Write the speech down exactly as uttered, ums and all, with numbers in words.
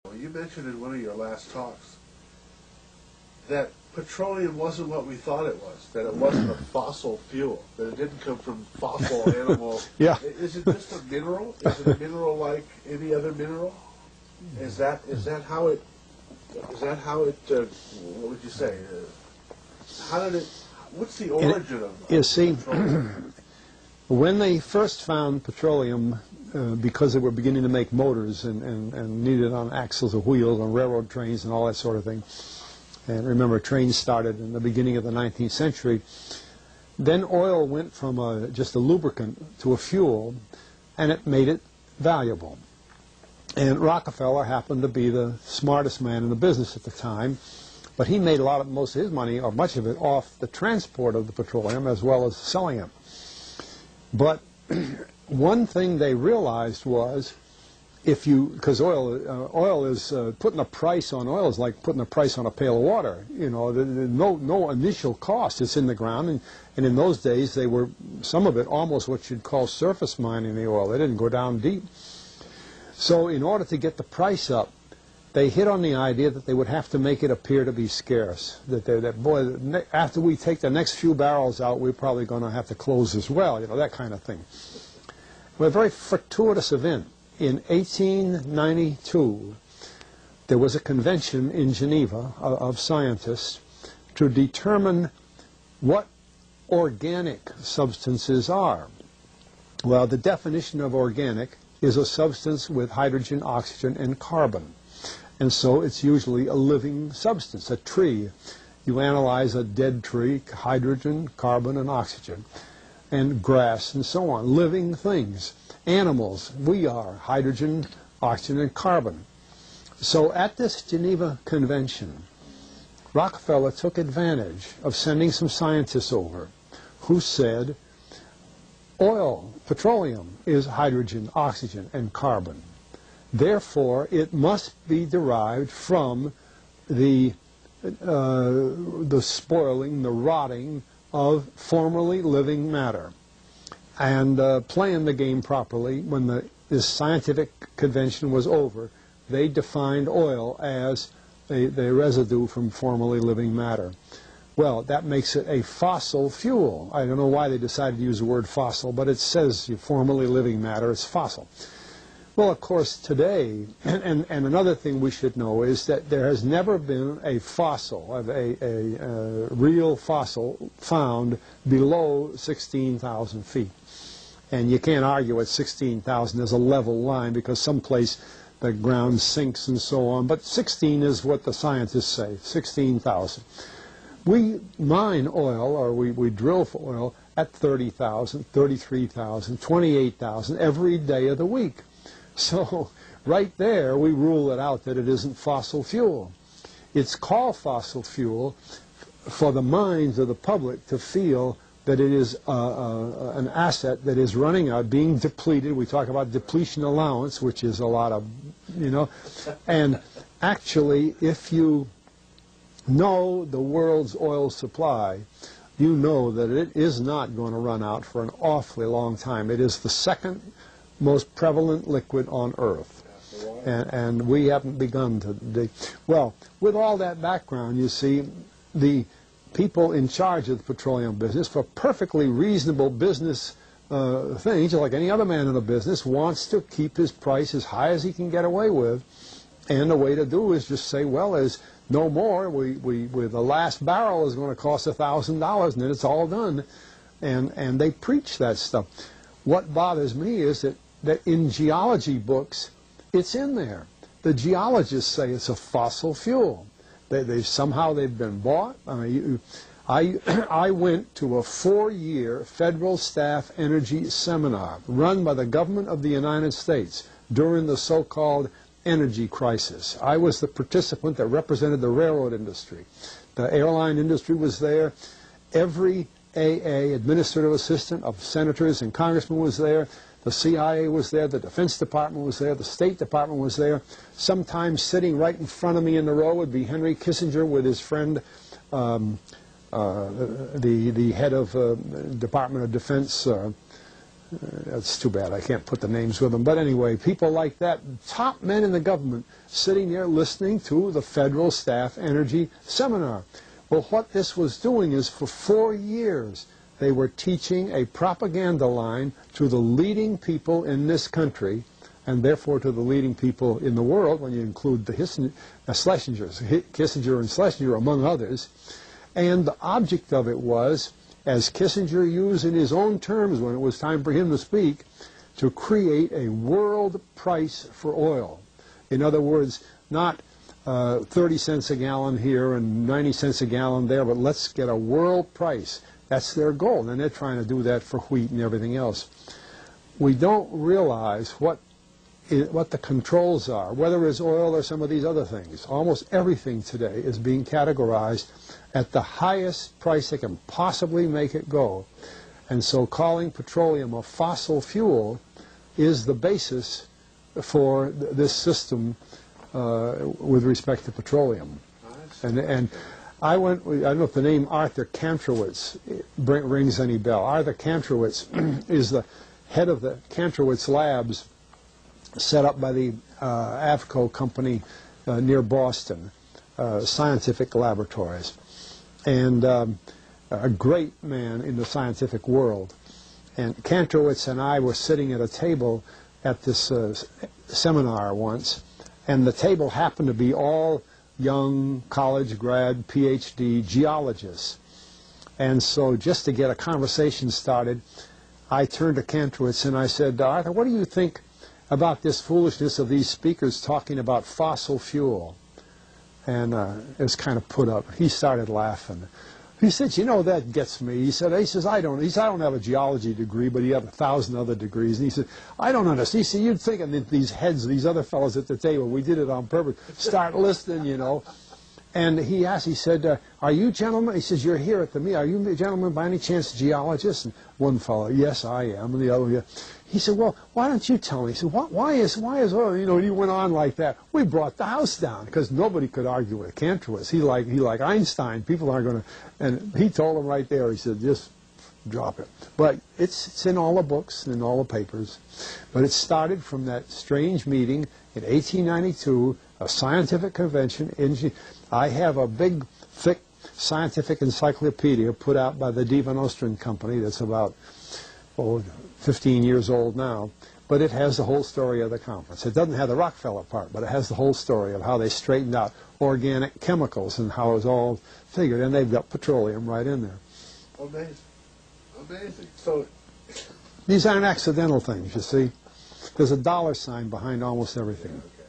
Well, you mentioned in one of your last talks that petroleum wasn't what we thought it was, that it wasn't a fossil fuel, that it didn't come from fossil animal. Yeah. Is it just a mineral? Is it a mineral like any other mineral? Is that is that how it, is that how it, uh, what would you say, uh, how did it, what's the origin of You see, petroleum? when they first found petroleum, uh, because they were beginning to make motors and, and, and needed on axles of wheels on railroad trains and all that sort of thing, and remember trains started in the beginning of the nineteenth century, then oil went from a, just a lubricant to a fuel, and it made it valuable. And Rockefeller happened to be the smartest man in the business at the time, but he made a lot of, most of his money, or much of it, off the transport of the petroleum as well as selling it. But one thing they realized was, if you, because oil, uh, oil is, uh, putting a price on oil is like putting a price on a pail of water. You know, the, the, no, no initial cost. It's in the ground, and, and in those days they were, some of it almost what you'd call surface mining the oil. They didn't go down deep. So in order to get the price up, they hit on the idea that they would have to make it appear to be scarce. That, they, that boy, after we take the next few barrels out, we're probably going to have to close as well, you know, that kind of thing. Well, a very fortuitous event. In eighteen ninety-two, there was a convention in Geneva of, of scientists to determine what organic substances are. Well, the definition of organic is a substance with hydrogen, oxygen, and carbon. And so it's usually a living substance, a tree. You analyze a dead tree, hydrogen, carbon, and oxygen, and grass, and so on, living things. Animals, we are, hydrogen, oxygen, and carbon. So at this Geneva Convention, Rockefeller took advantage of sending some scientists over who said, oil, petroleum, is hydrogen, oxygen, and carbon. Therefore, it must be derived from the, uh, the spoiling, the rotting of formerly living matter. And uh, playing the game properly, when the, this scientific convention was over, they defined oil as a, the residue from formerly living matter. Well, that makes it a fossil fuel. I don't know why they decided to use the word fossil, but it says formerly living matter is fossil. Well, of course, today, and, and, and another thing we should know is that there has never been a fossil, a, a, a real fossil found below sixteen thousand feet. And you can't argue at sixteen thousand there's a level line, because someplace the ground sinks and so on. But sixteen is what the scientists say, sixteen thousand. We mine oil, or we, we drill for oil, at thirty thousand, thirty-three thousand, twenty-eight thousand every day of the week. So right there we rule it out that it isn't fossil fuel. It's called fossil fuel for the minds of the public to feel that it is uh, uh, an asset that is running out, being depleted. We talk about depletion allowance, which is a lot of, you know, and actually if you know the world's oil supply, you know that it is not going to run out for an awfully long time. It is the second most prevalent liquid on Earth. And, and we haven't begun to dig. Well, with all that background, you see, the people in charge of the petroleum business, for perfectly reasonable business uh, things, like any other man in the business, wants to keep his price as high as he can get away with. And the way to do is just say, well, there's no more. We, we, with the last barrel is going to cost a thousand dollars, and then it's all done. And, and they preach that stuff. What bothers me is that, that in geology books, it's in there. The geologists say it's a fossil fuel. They, they somehow they've been bought. I mean, you, I, I went to a four-year federal staff energy seminar run by the government of the United States during the so-called energy crisis. I was the participant that represented the railroad industry. The airline industry was there. Every A A, administrative assistant of senators and congressmen, was there. The C I A was there, the Defense Department was there, the State Department was there. Sometimes sitting right in front of me in the row would be Henry Kissinger with his friend, um, uh, the, the head of uh, Department of Defense, uh, Uh, it's too bad I can't put the names with them. But anyway, people like that, top men in the government, sitting there listening to the Federal Staff Energy Seminar. Well, what this was doing is for four years, they were teaching a propaganda line to the leading people in this country, and therefore to the leading people in the world, when you include the Hissen, uh, Schlesingers, Kissinger and Schlesinger, among others. And the object of it was, as Kissinger used in his own terms when it was time for him to speak, to create a world price for oil. In other words, not uh, thirty cents a gallon here and ninety cents a gallon there, but let's get a world price. That's their goal, and they're trying to do that for wheat and everything else. We don't realize what what the controls are, whether it's oil or some of these other things. Almost everything today is being categorized at the highest price they can possibly make it go. And so calling petroleum a fossil fuel is the basis for th this system uh, with respect to petroleum. And, and I went, I don't know if the name Arthur Kantrowitz rings any bell. Arthur Kantrowitz is the head of the Kantrowitz Labs set up by the uh, AFCO company uh, near Boston, uh, Scientific Laboratories. And um, a great man in the scientific world. And Kantrowitz and I were sitting at a table at this uh, seminar once, and the table happened to be all young college grad, P H D geologists. And so just to get a conversation started, I turned to Kantrowitz and I said, Arthur, what do you think about this foolishness of these speakers talking about fossil fuel? And uh, it was kind of put up. He started laughing. He said, you know, that gets me. He said, he says, I don't, he said, I don't have a geology degree, but he had a thousand other degrees. And he said, I don't understand. He said, you'd think that these heads, these other fellows at the table, we did it on purpose, start listening, you know. And he asked, he said, uh, are you gentlemen, he says, you're here at the meeting, are you gentlemen by any chance geologists? And one fellow, yes, I am. And the other, yeah. He said, well, why don't you tell me? He said, what, why is, why is oil, you know, and he went on like that. We brought the house down because nobody could argue with Kantrowitz. He like, he like Einstein. People aren't going to, and he told him right there, he said, just drop it. But it's, it's in all the books and in all the papers. But it started from that strange meeting in eighteen ninety-two, a scientific convention. In, I have a big, thick scientific encyclopedia put out by the Divan Ostrin Company that's about, oh, fifteen years old now, but it has the whole story of the conference. It doesn't have the Rockefeller part, but it has the whole story of how they straightened out organic chemicals and how it was all figured, and they've got petroleum right in there. Amazing. Amazing. So these aren't accidental things, you see. There's a dollar sign behind almost everything.